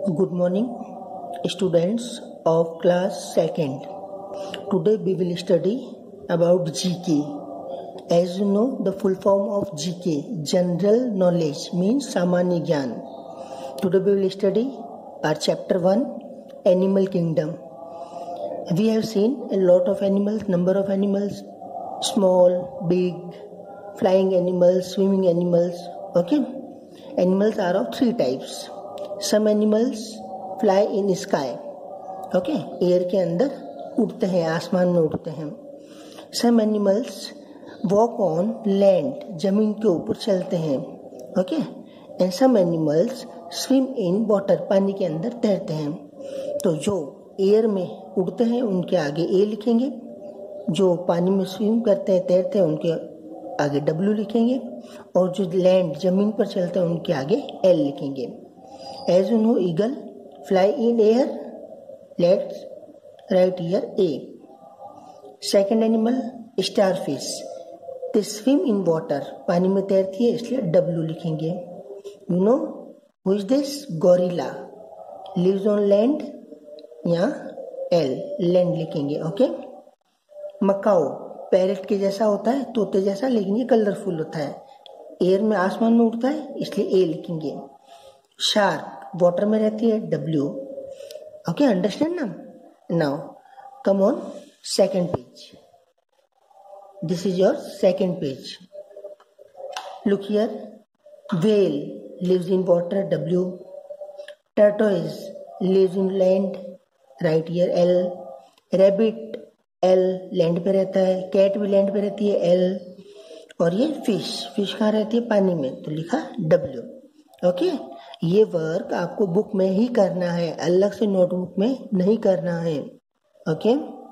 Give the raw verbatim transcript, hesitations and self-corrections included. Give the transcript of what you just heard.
Good morning, students of class second. Today we will study about G K. As you know, the full form of G K, General Knowledge, means Samanya Gyan. Today we will study our chapter one, Animal Kingdom. We have seen a lot of animals, number of animals, small, big, flying animals, swimming animals. Okay, animals are of three types. Some animals fly in sky. Okay, air के अंदर उड़ते हैं, आसमान में उड़ते हैं. Some animals walk on land, जमीन के ऊपर चलते हैं. Okay, and some animals swim in water, पानी के अंदर तैरते हैं. तो जो एयर में उड़ते हैं उनके आगे ए लिखेंगे, जो पानी में स्विम करते हैं, तैरते हैं, उनके आगे डब्ल्यू लिखेंगे, और जो लैंड जमीन पर चलते हैं उनके आगे एल लिखेंगे. As you know, eagle fly in air. Let's write here A. Second animal, starfish. They swim in water. पानी में तैरती है, इसलिए W लिखेंगे. You know who is this? Gorilla. Lives on land. यहाँ L, land लिखेंगे. Okay. Macaw parrot के जैसा होता है, तोते जैसा, लेकिन ये कलरफुल होता है. एयर में, आसमान में उड़ता है, इसलिए ए लिखेंगे. शार्क वाटर में रहती है, डब्ल्यू. ओके, अंडरस्टैंड ना? Now come on second page. This is your second page. Look here. Whale lives in water, W. Tortoise lives in land, right here L. Rabbit L, land पे रहता है. Cat भी land पे रहती है, L. और ये फिश, फिश कहाँ रहती है? पानी में, तो लिखा डब्ल्यू. ओके, ये वर्क आपको बुक में ही करना है, अलग से नोटबुक में नहीं करना है. ओके.